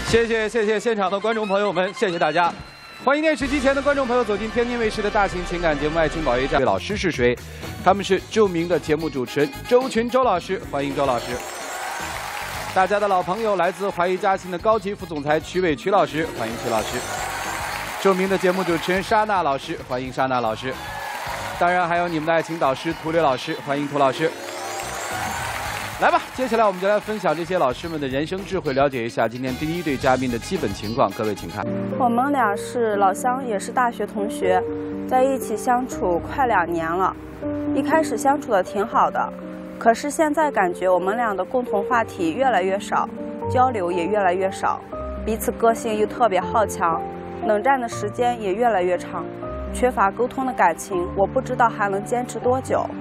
谢谢现场的观众朋友们，谢谢大家。欢迎电视机前的观众朋友走进天津卫视的大型情感节目《爱情保卫战》。这位老师是谁？他们是著名的节目主持人周群周老师，欢迎周老师。大家的老朋友，来自华谊嘉信的高级副总裁曲伟曲老师，欢迎曲老师。著名的节目主持人莎娜老师，欢迎莎娜老师。当然还有你们的爱情导师涂磊老师，欢迎涂老师。来吧，接下来我们就来分享这些老师们的人生智慧，了解一下今天第一对嘉宾的基本情况。各位请看， 我们俩是老乡，也是大学同学，在一起相处快2年了。一开始相处的挺好的，可是现在感觉我们俩的共同话题越来越少，交流也越来越少，彼此个性又特别好强，冷战的时间也越来越长，缺乏沟通的感情，我不知道还能坚持多久。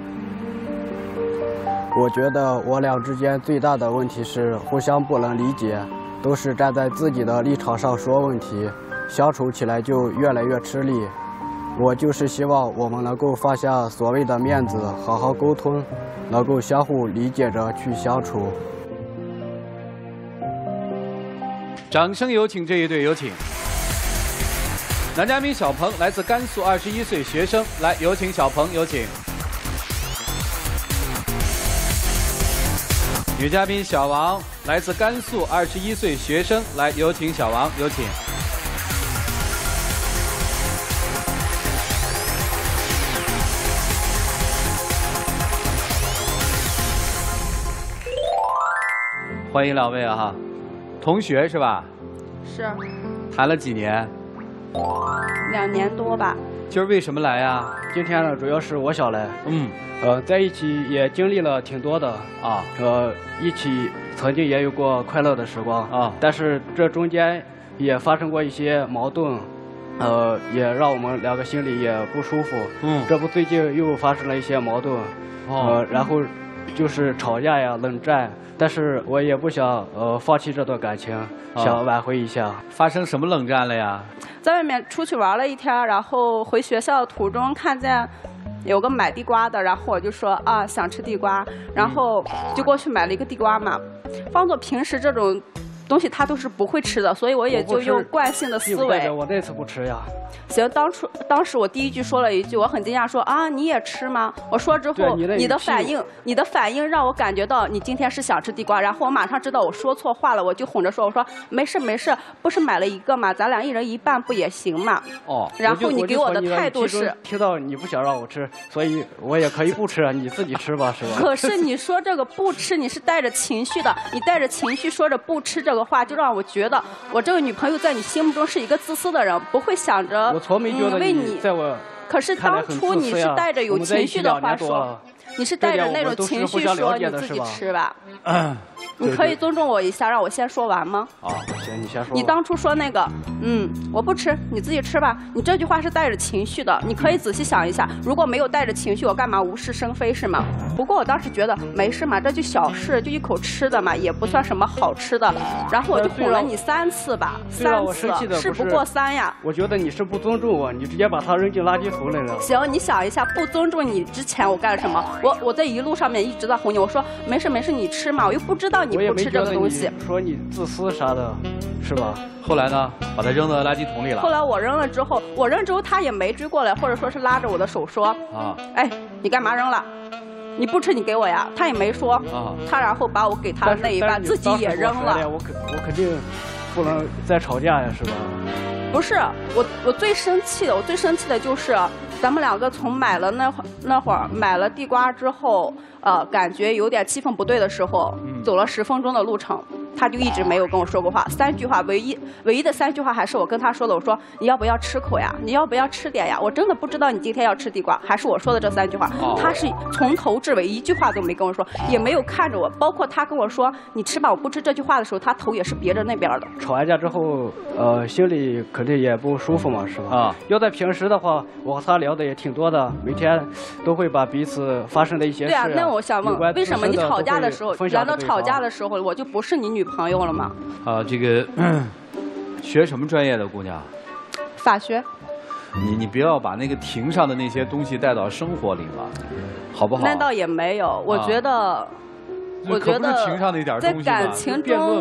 我觉得我俩之间最大的问题是互相不能理解，都是站在自己的立场上说问题，相处起来就越来越吃力。我就是希望我们能够放下所谓的面子，好好沟通，能够相互理解着去相处。 掌声有请这一对，有请。男嘉宾小鹏来自甘肃，21岁学生，来有请小鹏，有请。女嘉宾小王来自甘肃，21岁学生，来有请小王，有请。欢迎两位啊哈，同学是吧？ 是。 谈了几年 ？2年多吧。 今儿为什么来呀？ 今天呢，主要是我想来。在一起也经历了挺多的啊。一起曾经也有过快乐的时光啊，但是这中间也发生过一些矛盾，也让我们两个心里也不舒服。这不最近又发生了一些矛盾，然后就是吵架呀、冷战，但是我也不想放弃这段感情，想挽回一下。 发生什么冷战了呀？ 在外面出去玩了一天，然后回学校的途中看见有个买地瓜的，然后我就说啊想吃地瓜，然后就过去买了一个地瓜嘛，放作平时这种东西他都是不会吃的，所以我也就用惯性的思维。 我那次不吃呀。 行，当时我第一句说了一句，我很惊讶说啊你也吃吗？我说之后你的反应让我感觉到你今天是想吃地瓜，然后我马上知道我说错话了，我就哄着说我说没事，不是买了一个嘛，咱俩1人1半不也行嘛？然后你给我的态度是听到你不想让我吃，所以我也可以不吃，你自己吃吧，是吧？ 可是你说这个不吃，你是带着情绪的，你带着情绪说着不吃这个话，就让我觉得我这个女朋友在你心目中是一个自私的人，不会想着我从没觉得你在我可是当初你是带着有情绪的话说，你是带着那种情绪说你自己吃吧。你可以尊重我一下，让我先说完吗？ 行，你先说。 你当初说那个，我不吃，你自己吃吧。你这句话是带着情绪的，你可以仔细想一下，如果没有带着情绪，我干嘛无事生非是吗？不过我当时觉得没事嘛，这就小事，就一口吃的嘛，也不算什么好吃的。然后我就哄了你3次吧，3次，事不过3呀。 我觉得你是不尊重我，你直接把它扔进垃圾桶里了。 行，你想一下，不尊重你之前我干什么？我在一路上面一直在哄你，我说没事，你吃嘛，我又不知道你不吃这个东西。 说你自私啥的，是吧？ 后来呢，把它扔到垃圾桶里了。 后来我扔了之后，他也没追过来，或者说是拉着我的手说哎，你干嘛扔了？你不吃你给我呀。他也没说他然后把我给他那一半自己也扔了。 我肯定不能再吵架呀，是吧？ 不是，我最生气的就是咱们2个从买了那会儿买了地瓜之后，感觉有点气氛不对的时候，走了10分钟的路程，他就一直没有跟我说过话，3句话，唯一的3句话还是我跟他说的，我说你要不要吃口呀？你要不要吃点呀？我真的不知道你今天要吃地瓜，还是我说的这3句话，他是从头至尾1句话都没跟我说，也没有看着我，包括他跟我说你吃吧，我不吃这句话的时候，他头也是别着那边的。 吵完架之后，心里肯定也不舒服嘛，是吧？要在平时的话，我和他聊的也挺多的，每天都会把彼此发生的一些事。 对啊，那我想问，为什么你吵架的时候，难道吵架的时候我就不是你女朋友了吗？ 这个学什么专业的姑娘？ 法学。 你不要把那个庭上的那些东西带到生活里了，好不好？ 那倒也没有，我觉得庭上的一点东西在感情中，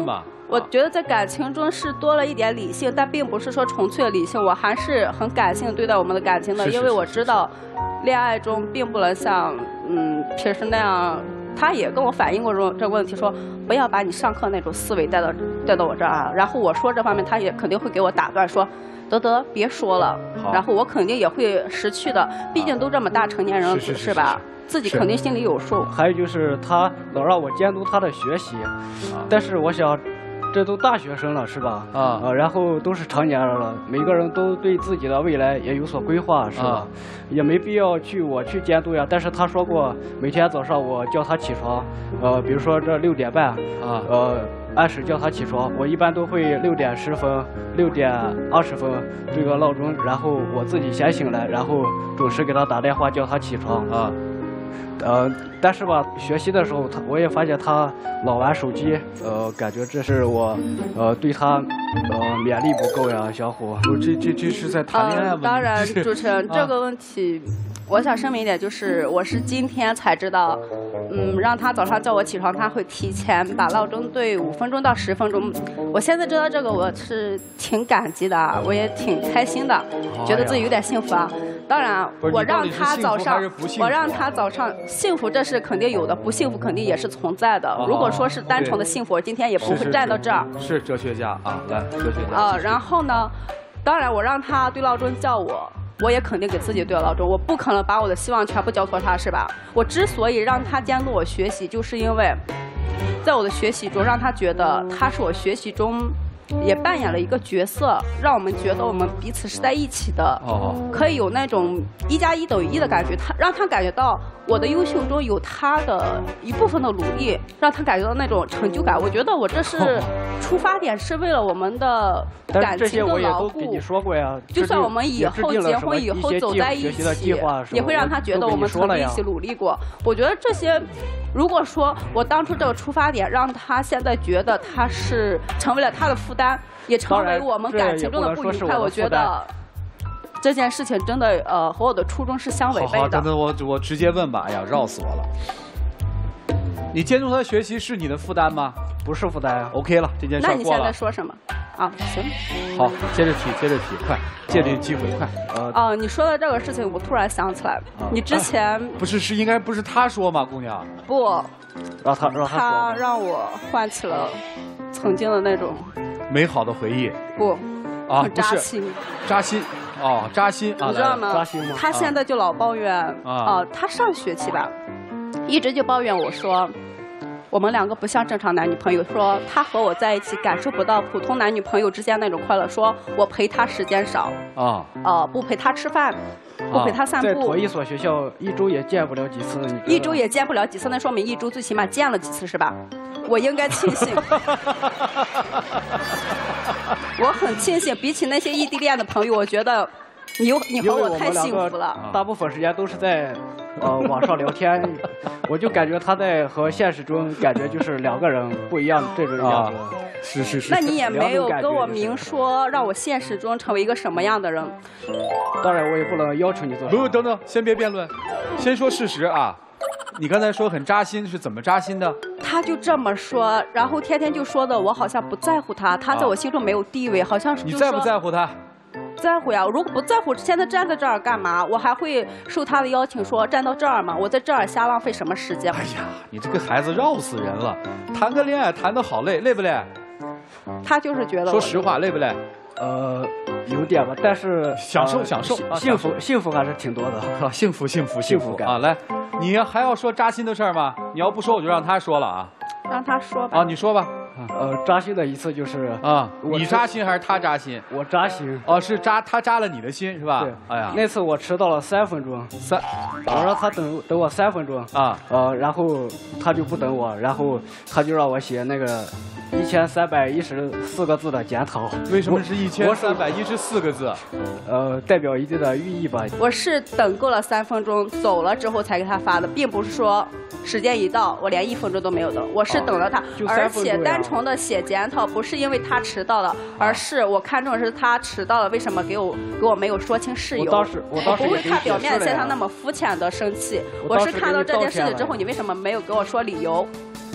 我觉得在感情中是多了一点理性，但并不是说纯粹的理性，我还是很感性对待我们的感情的，因为我知道，恋爱中并不能像平时那样。他也跟我反映过这个问题，说不要把你上课那种思维带到我这儿啊。然后我说这方面，他也肯定会给我打断，说德别说了。然后我肯定也会识趣的，毕竟都这么大成年人了，是吧？自己肯定心里有数。 还有就是他老让我监督他的学习，但是我想。这都大学生了是吧？然后都是成年人了，每个人都对自己的未来也有所规划是吧？也没必要我去监督呀。但是他说过，每天早上我叫他起床，比如说这6点半，按时叫他起床，我一般都会6点10分、6点20分对个闹钟，然后我自己先醒来，然后准时给他打电话叫他起床啊。但是吧，学习的时候我也发现他老玩手机，感觉这是我对他勉励不够呀，小虎。 这是在谈恋爱吗？ 当然，主持人这个问题，我想声明一点，就是我是今天才知道，让他早上叫我起床，他会提前把闹钟对5分钟到10分钟。我现在知道这个，我是挺感激的，我也挺开心的，觉得自己有点幸福啊。当然，我让他早上幸福，这是肯定有的，不幸福肯定也是存在的。如果说是单纯的幸福，我今天也不会站到这儿。 是哲学家啊，来，哲学家。 然后呢，当然我让他对闹钟叫我也肯定给自己对闹钟，我不可能把我的希望全部交托他，是吧？我之所以让他监督我学习，就是因为在我的学习中，让他觉得他是我学习中。也扮演了一个角色，让我们觉得我们彼此是在一起的，可以有那种1+1等于1的感觉。让他感觉到我的优秀中有他的一部分的努力，让他感觉到那种成就感。我觉得我这是出发点，是为了我们的感情的牢固。 这些我也都给你说过呀。 就算我们以后结婚以后走在一起，也会让他觉得我们曾经一起努力过。我觉得这些。如果说我当初这个出发点让他现在觉得他是成为了他的负担，也成为我们感情中的不愉快，我觉得这件事情真的和我的初衷是相违背的。 好，等等，我直接问吧。哎呀，绕死我了！你监督他学习是你的负担吗？ 不是负担啊。 OK 了，这件事过了。 那你现在说什么？啊，行。 好，接着提，快，借这个机会，快。 你说的这个事情，我突然想起来了。你之前应该不是他说吗，姑娘？ 不， 让他让我唤起了曾经的那种美好的回忆。 不， 很扎心。 扎心啊！ 你知道吗？ 扎心吗？ 他现在就老抱怨他上学期吧，一直就抱怨我说。我们2个不像正常男女朋友，说他和我在一起感受不到普通男女朋友之间那种快乐，说我陪他时间少不陪他吃饭，不陪他散步。 在同一所学校，1周也见不了几次。 1周也见不了几次，那说明1周最起码见了几次，是吧？我应该庆幸，我很庆幸，比起那些异地恋的朋友，我觉得你和我太幸福了。 大部分时间都是在。网上聊天，我就感觉他在和现实中感觉就是2个人不一样这种样子。 是。 那你也没有跟我明说，让我现实中成为一个什么样的人？ 当然，我也不能要求你做。 不，等等，先别辩论，先说事实啊。你刚才说很扎心，是怎么扎心的？ 他就这么说，然后天天就说的我好像不在乎他，他在我心中没有地位，好像是。 你在不在乎他？ 在乎呀，如果不在乎，现在站在这儿干嘛？我还会受他的邀请说站到这儿嘛？我在这儿瞎浪费什么时间？ 哎呀，你这个孩子绕死人了！谈个恋爱谈得好累，累不累？ 他就是觉得。 说实话，累不累？ 有点吧，但是享受， 幸福还是挺多的。 幸福感啊！来，你还要说扎心的事儿吗？你要不说，我就让他说了啊。 让他说吧。 你说吧。 扎心的一次就是你扎心还是他扎心？ 我扎心。 是他扎了你的心是吧？ 对。 哎呀， 那次我迟到了3分钟。我让他等我3分钟然后他就不等我，然后他就让我写那个1314个字的检讨。 为什么是1314个字？ 代表一定的寓意吧。 我是等够了3分钟，走了之后才给他发的，并不是说时间一到我连1分钟都没有等，我是等了他，而且单纯的写检讨不是因为他迟到了，而是我看中的是他迟到了，为什么给我没有说清事由？ 我不会看表面现象那么肤浅的生气，我是看到这件事情之后，你为什么没有给我说理由？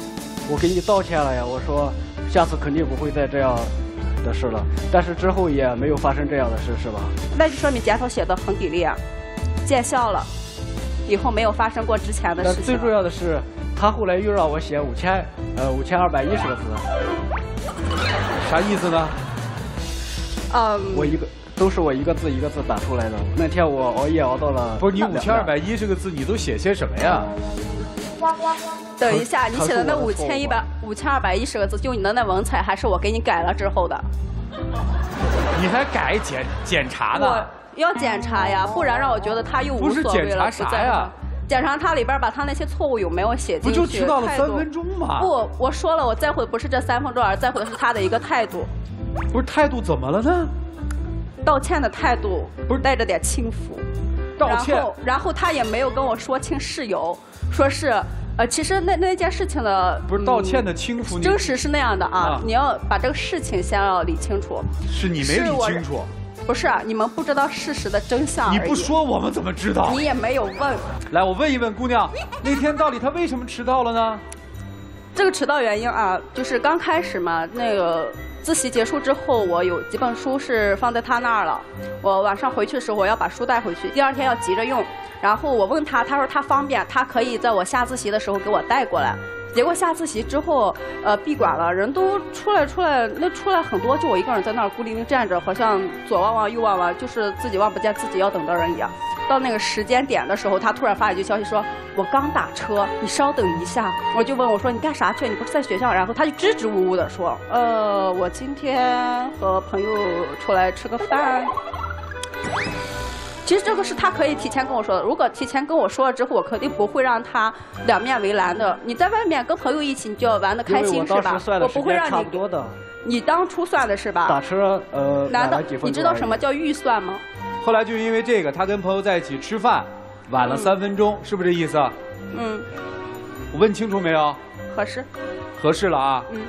我给你道歉了呀，我说下次肯定不会再这样的事了。但是之后也没有发生这样的事，是吧？ 那就说明检讨写的很给力啊，见效了，以后没有发生过之前的事情。 但最重要的是，他后来又让我写5210个字。 啥意思呢？ 都是我一个字一个字打出来的。那天我熬夜熬到了。 不是你5210个字，你都写些什么呀？ 等一下，你写的那5210个字，就你的那文采，还是我给你改了之后的。 你还改检查呢？ 我要检查呀，不然让我觉得他又无所谓了。 不是检查啥呀？ 检查他里边把他那些错误有没有写进去。 不就迟到了3分钟吗？ 不，我说了，我在乎的不是这3分钟，而在乎的是他的一个态度。 不是态度怎么了呢？ 道歉的态度不是带着点轻浮。 道歉。 然后他也没有跟我说清事由，说是其实那件事情的不是道歉的轻浮。 真实是那样的啊，你要把这个事情先要理清楚。 是你没理清楚。 不是，你们不知道事实的真相而已。 你不说我们怎么知道？ 你也没有问。 来，我问一问姑娘，那天到底她为什么迟到了呢？ 这个迟到原因啊，就是刚开始嘛，那个自习结束之后，我有几本书是放在他那儿了。我晚上回去的时候，我要把书带回去，第2天要急着用。然后我问他，他说他方便，他可以在我下自习的时候给我带过来。结果下自习之后，闭馆了，人都出来很多，就我一个人在那儿孤零零站着，好像左望望右望望，就是自己望不见自己要等的人一样。到那个时间点的时候，他突然发一句消息说：“我刚打车，你稍等一下。”我就问我说：“你干啥去？你不是在学校？”然后他就支支吾吾的说：“我今天和朋友出来吃个饭。”其实这个是他可以提前跟我说的。如果提前跟我说了之后，我肯定不会让他两面为难的。你在外面跟朋友一起，你就要玩得开心是吧？我不会让你。 差不多的。 你当初算的是吧？ 打车难道你知道什么叫预算吗？ 后来就因为这个，他跟朋友在一起吃饭，晚了3分钟，是不是这意思？ 嗯。 我问清楚没有？ 合适。合适了啊。 嗯。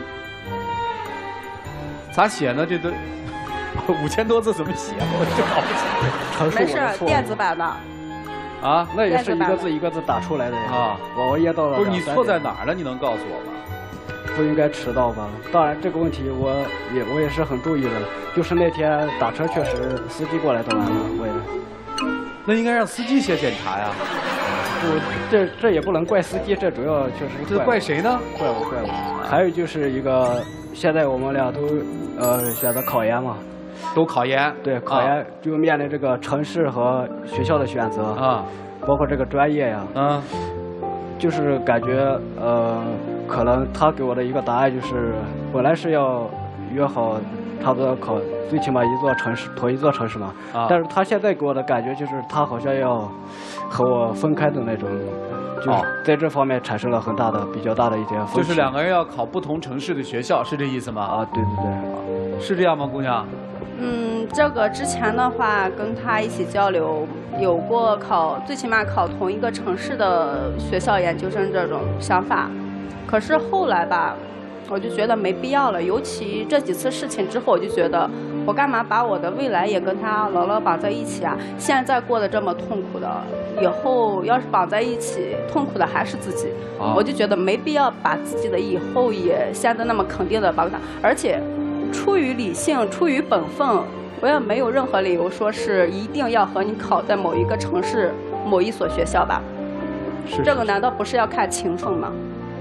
咋写呢？这都5000多字怎么写？我就搞不清。 没事，电子版的。 啊， 那也是一个字一个字打出来的呀。啊，我熬夜到了。 不是你错在哪儿了？你能告诉我吗？ 不应该迟到吧？当然，这个问题我也是很注意的。就是那天打车确实司机过来的晚了，我也。 那应该让司机先检查呀。 不，这也不能怪司机，这主要确实这怪谁呢？ 怪我。还有就是一个，现在我们俩都选择考研嘛。 都考研。对， 考研就面临这个城市和学校的选择啊，包括这个专业呀。嗯。就是感觉可能他给我的一个答案就是，本来是要约好差不多考最起码同一座城市嘛。啊。但是他现在给我的感觉就是他好像要和我分开的那种，就是在这方面产生了比较大的一点分歧。 就是两个人要考不同城市的学校，是这意思吗？ 啊，对对对。 是这样吗，姑娘？ 这个之前的话跟他一起交流，有过最起码考同一个城市的学校研究生这种想法，可是后来吧，我就觉得没必要了。尤其这几次事情之后，我就觉得我干嘛把我的未来也跟他牢牢绑在一起啊？现在过得这么痛苦的，以后要是绑在一起，痛苦的还是自己。我就觉得没必要把自己的以后也现在那么肯定的绑上，而且。出于理性，出于本分，我也没有任何理由说是一定要和你考在某一个城市、某一所学校吧？ 是。 这个难道不是要看情分吗？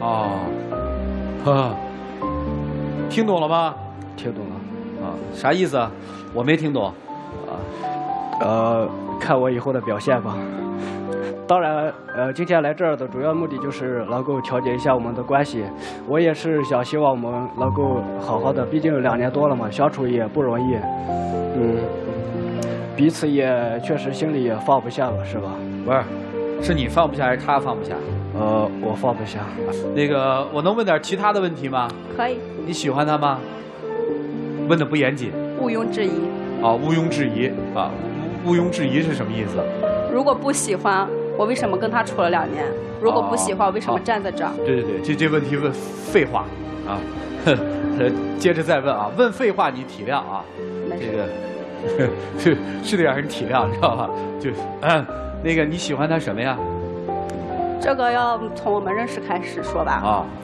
听懂了吗？ 听懂了。 啊，啥意思？我没听懂。 看我以后的表现吧。当然，今天来这儿的主要目的就是能够调节一下我们的关系。我也是希望我们能够好好的，毕竟2年多了嘛，相处也不容易。彼此也确实心里也放不下吧，是吧？ 不是，是你放不下还是他放不下？ 我放不下。 那个，我能问点其他的问题吗？ 可以。 你喜欢他吗？问的不严谨。 毋庸置疑。 毋庸置疑啊！毋庸置疑是什么意思？ 如果不喜欢。我为什么跟他处了2年？如果不喜欢，我为什么站在这儿？ 对对对，这问题问废话啊！接着再问啊，问废话你体谅啊，这个是得让人体谅，知道吧？就那个你喜欢他什么呀？ 这个要从我们认识开始说吧。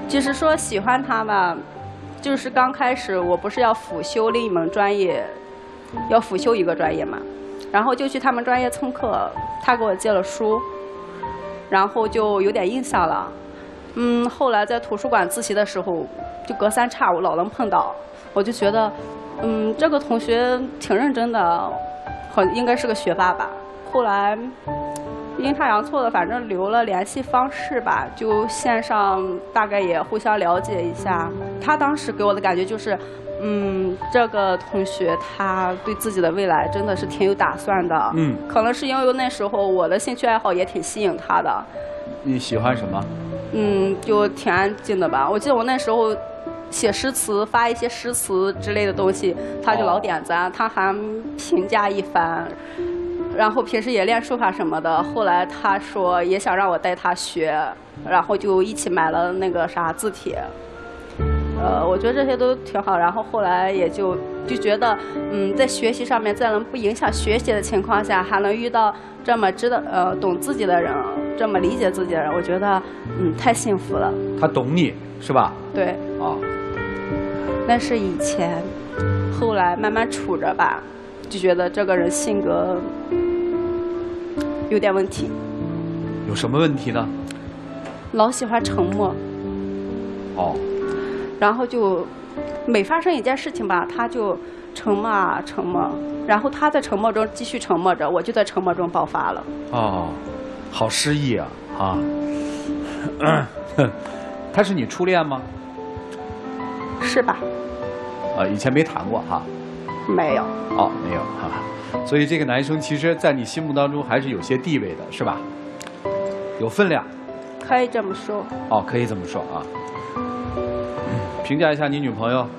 就是说喜欢他吧，就是刚开始我不是要辅修另一门专业，要辅修一个专业嘛，然后就去他们专业蹭课，他给我借了书，然后就有点印象了。后来在图书馆自习的时候，就隔三差五老能碰到，我就觉得，这个同学挺认真的，应该是个学霸吧。后来阴差阳错的，反正留了联系方式吧，就线上大概也互相了解一下。他当时给我的感觉就是，这个同学他对自己的未来真的是挺有打算的。可能是因为那时候我的兴趣爱好也挺吸引他的。 你喜欢什么？ 就挺安静的吧。我记得我那时候写诗词，发一些诗词之类的东西，他就老点赞，他还评价一番。然后平时也练书法什么的。后来他说也想让我带他学，然后就一起买了那个字帖。我觉得这些都挺好。然后后来也就觉得，在学习上面，在能不影响学习的情况下，还能遇到这么懂自己的人，这么理解自己的人，我觉得太幸福了。 他懂你是吧？ 对。那是以前，后来慢慢处着吧，就觉得这个人性格有点问题。 有什么问题呢？ 老喜欢沉默。然后就每发生一件事情吧，他就沉默啊沉默，然后他在沉默中继续沉默着，我就在沉默中爆发了。 好诗意啊！他是你初恋吗？ 是吧？ 以前没谈过哈？ 没有。 没有哈。所以这个男生其实在你心目当中还是有些地位的，是吧？有分量。 可以这么说。 可以这么说啊。评价一下你女朋友。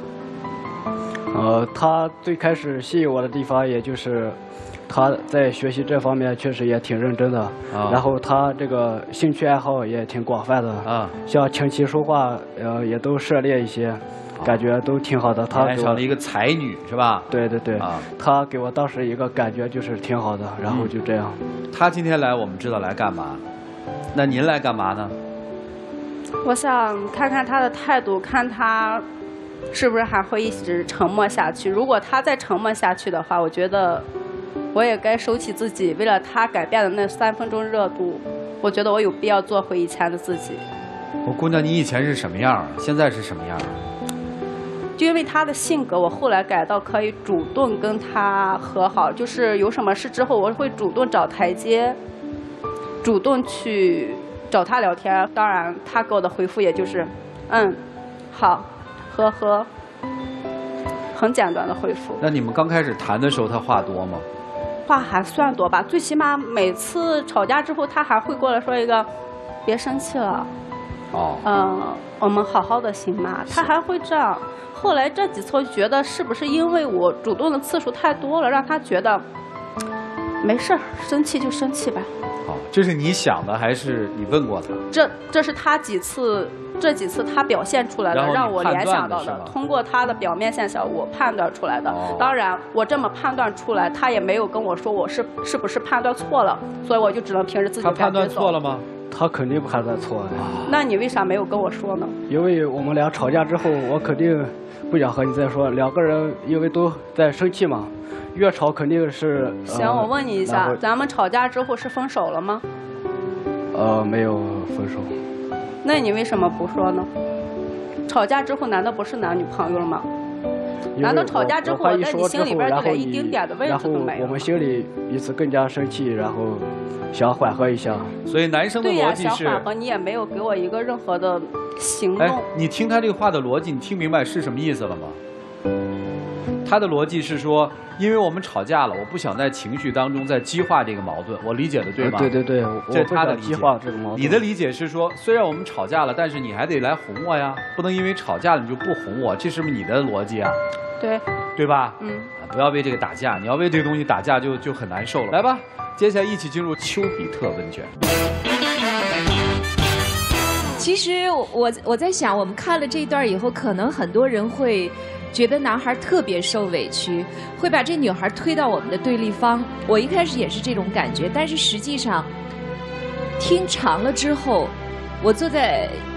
她最开始吸引我的地方，也就是她在学习这方面确实也挺认真的。然后她这个兴趣爱好也挺广泛的。像琴棋书画，也都涉猎一些，感觉都挺好的。她爱上了一个才女是吧？ 对。她给我当时一个感觉就是挺好的，然后就这样。 她今天来，我们知道来干嘛？那您来干嘛呢？ 我想看看他的态度，看他是不是还会一直沉默下去。如果他再沉默下去的话，我觉得我也该收起自己为了他改变的那3分钟热度。我觉得我有必要做回以前的自己。 姑娘，你以前是什么样？现在是什么样？ 就因为他的性格，我后来改到可以主动跟他和好，就是有什么事之后，我会主动找台阶，主动去找他聊天。当然他给我的回复也就是好，呵呵，很简单的回复。 那你们刚开始谈的时候他话多吗？ 话还算多吧，最起码每次吵架之后他还会过来说一个别生气了，我们好好的行吗？他还会这样。后来这几次我觉得是不是因为我主动的次数太多了，让他觉得没事儿，生气就生气吧。 这是你想的还是你问过他？ 这是他这几次他表现出来的，让我联想到的。通过他的表面现象，我判断出来的。当然，我这么判断出来，他也没有跟我说我是不是判断错了，所以我就只能凭着自己感觉走。 他判断错了吗？ 他肯定判断错了。 那你为啥没有跟我说呢？ 因为我们俩吵架之后，我肯定不想和你再说。2个人因为都在生气嘛。越吵肯定是。 行，我问你一下，咱们吵架之后是分手了吗？ 没有分手。 那你为什么不说呢？吵架之后难道不是男女朋友了吗？难道吵架之后我在你心里边就连一丁点的位置都没有？ 我们心里彼此更加生气，然后想缓和一下。 所以男生的逻辑是。 对呀，想缓和，你也没有给我一个任何的行动。 你听他这个话的逻辑，你听明白是什么意思了吗？他的逻辑是说，因为我们吵架了，我不想在情绪当中再激化这个矛盾，我理解的对吗？ 对， 这是他的理解。 激化这个矛盾。 你的理解是说，虽然我们吵架了，但是你还得来哄我呀，不能因为吵架了你就不哄我，这是不是你的逻辑啊？对吧？不要为这个打架，你要为这个东西打架就很难受了。来吧，接下来一起进入丘比特问卷。 其实我在想，我们看了这一段以后，可能很多人会觉得男孩特别受委屈，会把这女孩推到我们的对立方。我一开始也是这种感觉，但是实际上听长了之后，我坐在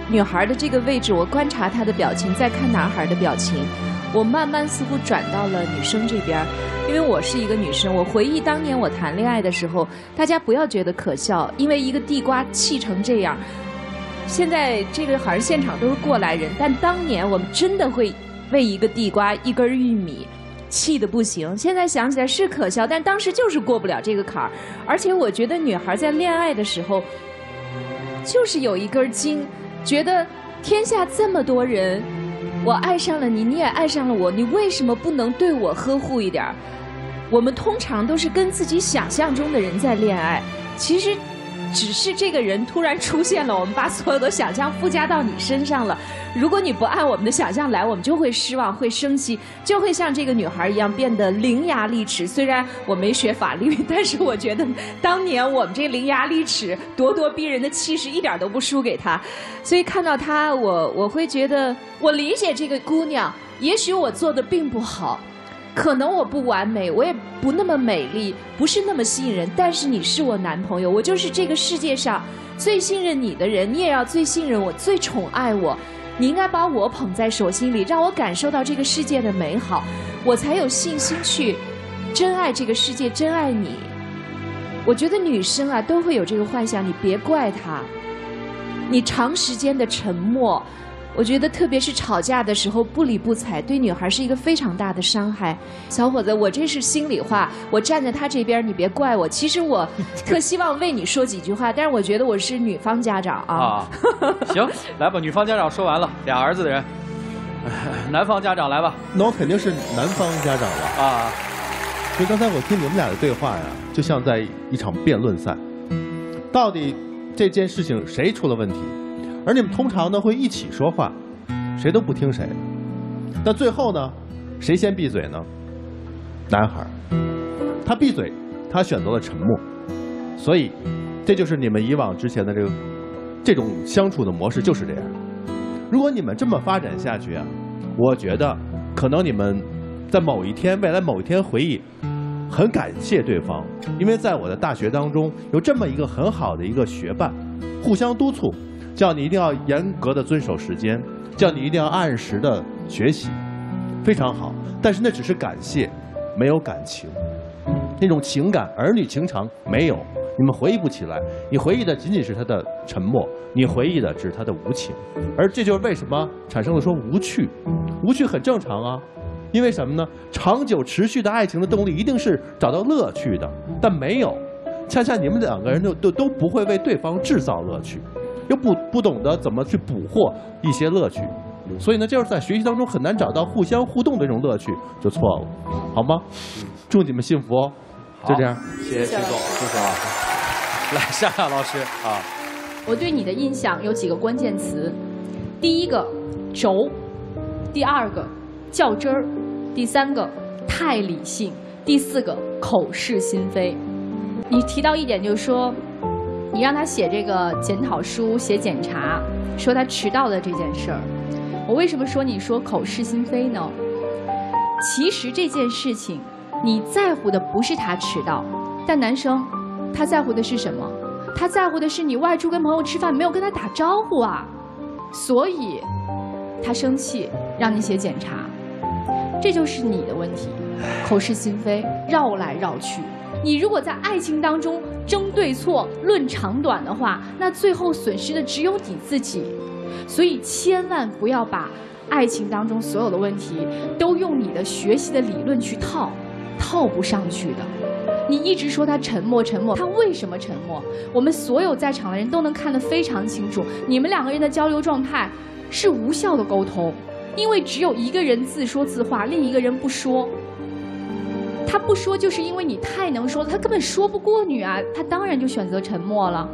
女孩的这个位置，我观察她的表情，再看男孩的表情，我慢慢似乎转到了女生这边。因为我是一个女生，我回忆当年我谈恋爱的时候，大家不要觉得可笑，因为一个地瓜气成这样。现在这个好像现场都是过来人，但当年我们真的会为一个地瓜、一根玉米气得不行。现在想起来是可笑，但当时就是过不了这个坎儿。而且我觉得女孩在恋爱的时候，就是有一根筋，觉得天下这么多人，我爱上了你，你也爱上了我，你为什么不能对我呵护一点？我们通常都是跟自己想象中的人在恋爱，其实只是这个人突然出现了，我们把所有的想象附加到你身上了。如果你不按我们的想象来，我们就会失望，会生气，就会像这个女孩一样变得伶牙俐齿。虽然我没学法律，但是我觉得当年我们这伶牙俐齿、咄咄逼人的气势一点都不输给她。所以看到她，我会觉得我理解这个姑娘，也许我做的并不好。可能我不完美，我也不那么美丽，不是那么吸引人，但是你是我男朋友，我就是这个世界上最信任你的人，你也要最信任我，最宠爱我。你应该把我捧在手心里，让我感受到这个世界的美好，我才有信心去真爱这个世界，真爱你。我觉得女生啊都会有这个幻想，你别怪她。你长时间的沉默，我觉得特别是吵架的时候不理不睬，对女孩是一个非常大的伤害。小伙子，我这是心里话，我站在他这边，你别怪我。其实我特希望为你说几句话，但是我觉得我是女方家长啊。 行，来吧，女方家长说完了，俩儿子的人，男方家长来吧。 那我肯定是男方家长了啊。所以刚才我听你们俩的对话呀，就像在一场辩论赛，到底这件事情谁出了问题？而你们通常呢会一起说话，谁都不听谁的。但最后呢，谁先闭嘴呢？男孩，他闭嘴，他选择了沉默。所以，这就是你们以往之前的这种相处的模式就是这样。如果你们这么发展下去啊，我觉得可能你们在未来某一天回忆，很感谢对方，因为在我的大学当中有这么一个很好的一个学伴，互相督促。叫你一定要严格的遵守时间，叫你一定要按时的学习，非常好。但是那只是感谢，没有感情，那种情感、儿女情长没有，你们回忆不起来。你回忆的仅仅是他的沉默，你回忆的只是他的无情，而这就是为什么产生了说无趣。无趣很正常啊，因为什么呢？长久持续的爱情的动力一定是找到乐趣的，但没有，恰恰你们两个人都不会为对方制造乐趣。又不懂得怎么去捕获一些乐趣，所以呢，就是在学习当中很难找到互相互动的这种乐趣，就错了，好吗？祝你们幸福哦！就这样， 谢谢秦总，谢谢老师。来，夏夏老师啊， 我对你的印象有几个关键词：第一个轴，第二个较真儿，第三个太理性，第四个口是心非。你提到一点就是说，你让他写这个检讨书、写检查，说他迟到的这件事儿。我为什么说你说口是心非呢？其实这件事情，你在乎的不是他迟到，但男生他在乎的是什么？他在乎的是你外出跟朋友吃饭没有跟他打招呼啊，所以他生气让你写检查，这就是你的问题，口是心非，绕来绕去。你如果在爱情当中争对错、论长短的话，那最后损失的只有你自己。所以千万不要把爱情当中所有的问题都用你的学习的理论去套不上去的。你一直说他沉默，他为什么沉默？我们所有在场的人都能看得非常清楚，你们两个人的交流状态是无效的沟通，因为只有一个人自说自话，另一个人不说。他不说，就是因为你太能说了，他根本说不过你啊，他当然就选择沉默了。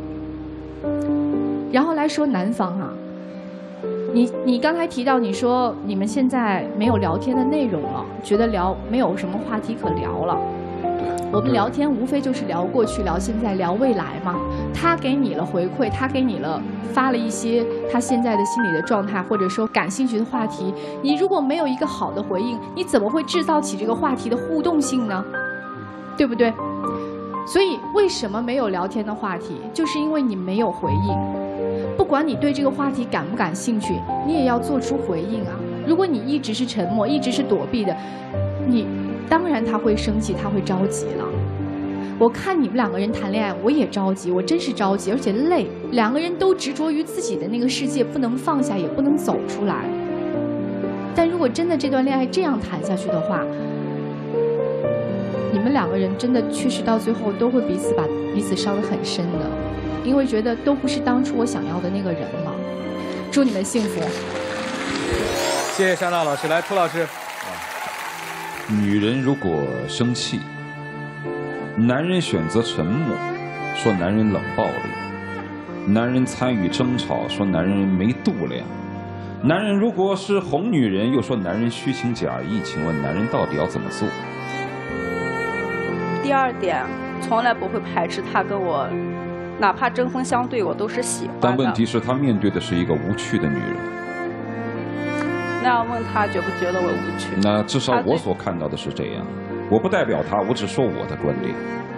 然后来说男方啊，你刚才提到你说你们现在没有聊天的内容了，觉得没有什么话题可聊了。我们聊天无非就是聊过去、聊现在、聊未来嘛。他给你了回馈，他给你了发了一些他现在的心理的状态，或者说感兴趣的话题。你如果没有一个好的回应，你怎么会制造起这个话题的互动性呢？对不对？ 所以为什么没有聊天的话题，就是因为你没有回应。不管你对这个话题感不感兴趣，你也要做出回应啊。如果你一直是沉默，一直是躲避的，你当然他会生气，他会着急了。我看你们两个人谈恋爱，我也着急，我真是着急，而且累。两个人都执着于自己的那个世界，不能放下，也不能走出来。但如果真的这段恋爱这样谈下去的话，你们两个人真的确实到最后都会把彼此伤得很深的，因为觉得都不是当初我想要的那个人了。祝你们幸福。 谢谢珊娜老师，来涂老师。 女人如果生气，男人选择沉默，说男人冷暴力；男人参与争吵，说男人没度量；男人如果是哄女人，又说男人虚情假意。请问男人到底要怎么做？ 第二点，从来不会排斥他跟我，哪怕针锋相对，我都是喜欢的。 但问题是，他面对的是一个无趣的女人。 那要问他觉不觉得我无趣？ 那至少我所看到的是这样，我不代表他，我只说我的观点。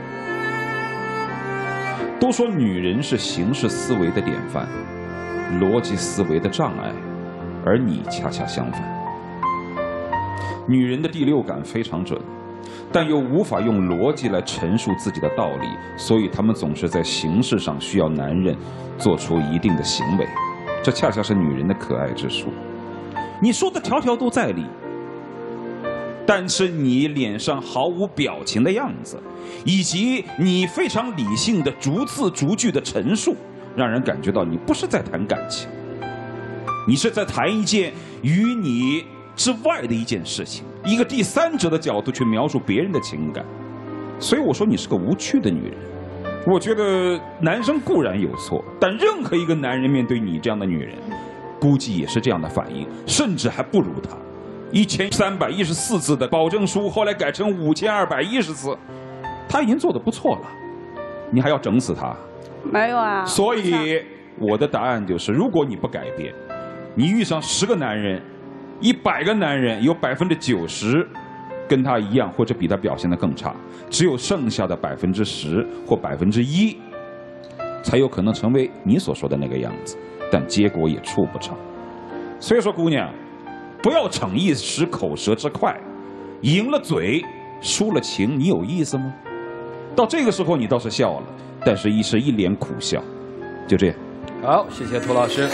都说女人是形式思维的典范，逻辑思维的障碍，而你恰恰相反。女人的第六感非常准，但又无法用逻辑来陈述自己的道理，所以她们总是在形式上需要男人做出一定的行为，这恰恰是女人的可爱之处。你说的条条都在理，但是你脸上毫无表情的样子，以及你非常理性的逐字逐句的陈述，让人感觉到你不是在谈感情，你是在谈一件与你之外的一件事情，一个第三者的角度去描述别人的情感。所以我说你是个无趣的女人。我觉得男生固然有错，但任何一个男人面对你这样的女人，估计也是这样的反应，甚至还不如她。1314字的保证书后来改成5210字，他已经做得不错了，你还要整死他？ 没有啊。 所以我的答案就是，如果你不改变，你遇上10个男人，100个男人有90%跟他一样或者比他表现得更差，只有剩下的10%或1%才有可能成为你所说的那个样子，但结果也处不成。所以说姑娘，不要逞一时口舌之快，赢了嘴输了情，你有意思吗？到这个时候你倒是笑了，但是是一脸苦笑。就这样。 好，谢谢涂老师。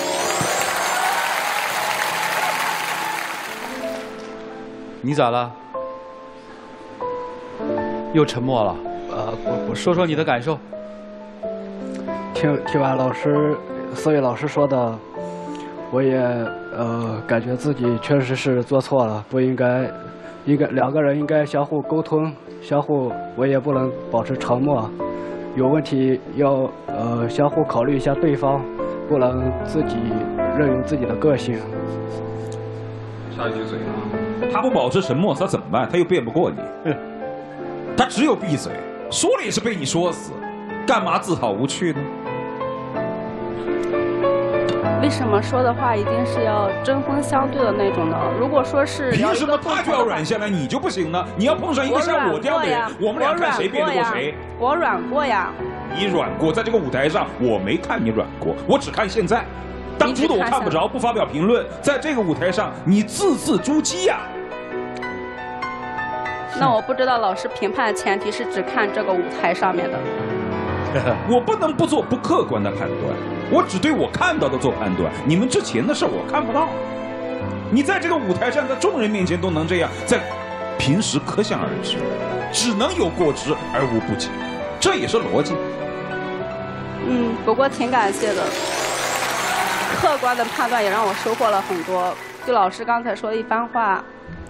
你咋了？又沉默了？我说说你的感受。 听完4位老师说的，我也感觉自己确实是做错了，不应该两个人应该相互沟通，我也不能保持沉默，有问题要相互考虑一下对方，不能自己任用自己的个性。 插一句嘴啊，他不保持沉默，他怎么办？他又辩不过你，他只有闭嘴，说了也是被你说死，干嘛自讨无趣呢？ 为什么说的话一定是要针锋相对的那种呢？如果说是凭什么他就要软下来，你就不行呢？你要碰上一个像我这样的人，我们俩看谁辩得过谁。 我软过呀。 你软过，在这个舞台上我没看你软过，我只看现在。当初的我看不着，不发表评论，在这个舞台上你字字珠玑呀。 那我不知道老师评判的前提是只看这个舞台上面的。 我不能不做不客观的判断，我只对我看到的做判断。你们之前的事我看不到。你在这个舞台上，在众人面前都能这样，在平时可想而知，只能有过之而无不及，这也是逻辑。 不过挺感谢的，客观的判断也让我收获了很多。就老师刚才说的一番话，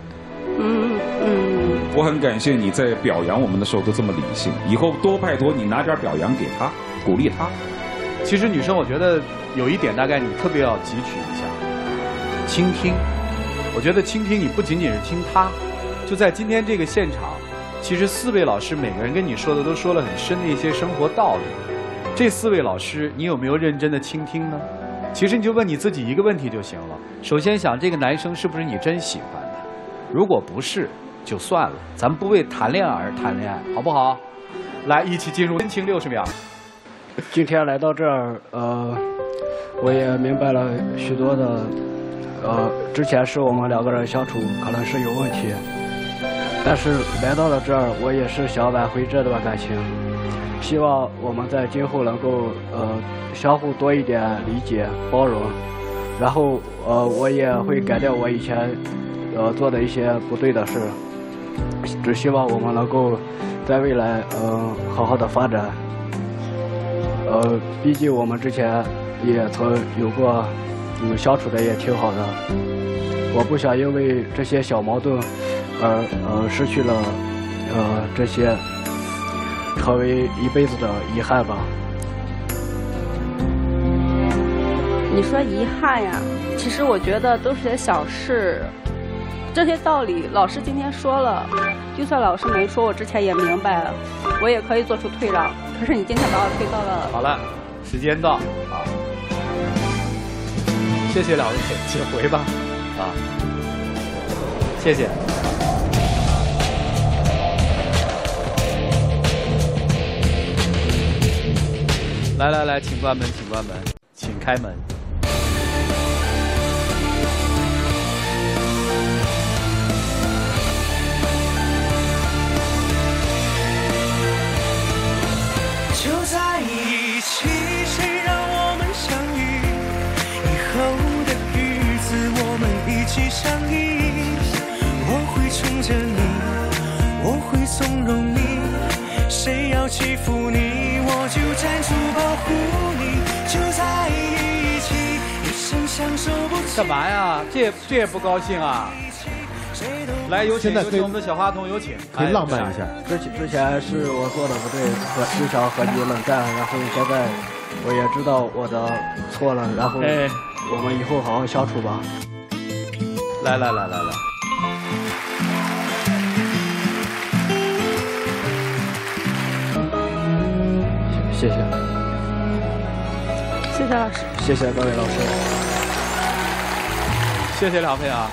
我很感谢你在表扬我们的时候都这么理性，以后多拜托你拿点表扬给他，鼓励他。 其实女生，我觉得有一点大概你特别要汲取一下，倾听。我觉得倾听你不仅仅是听他，就在今天这个现场，其实4位老师每个人跟你说的都说了很深的一些生活道理。这4位老师，你有没有认真的倾听呢？其实你就问你自己一个问题就行了。首先想这个男生是不是你真喜欢的？如果不是，就算了，咱们不为谈恋爱而谈恋爱，好不好？ 来，一起进入真情60秒。 今天来到这儿，我也明白了许多的，之前是我们2个人相处可能是有问题，但是来到了这儿，我也是想挽回这段感情，希望我们在今后能够相互多一点理解包容，然后我也会改掉我以前做的一些不对的事，只希望我们能够在未来好好的发展。毕竟我们之前也曾有过，相处的也挺好的。我不想因为这些小矛盾而失去了这些，成为一辈子的遗憾吧。 你说遗憾呀，其实我觉得都是些小事，这些道理老师今天说了，就算老师没说，我之前也明白了，我也可以做出退让。可是你今天把我推到了…… 好了，时间到啊！谢谢2位，请回吧啊！谢谢。来，请关门，请关门，请开门。 就在一起，谁让我们相遇？以后的日子我们一起相依。我会宠着你，我会纵容你，谁要欺负你，我就站出保护你。就在一起，一生相守不弃。 干嘛呀？这也不高兴啊！来，有请我们的小话筒，有请。 可以浪漫一下。 之前是我做的不对，就想和你冷战，然后现在我也知道我的错了，然后我们以后好好相处吧。 来， 谢谢。 谢谢老师。 谢谢各位老师。 谢谢2位啊。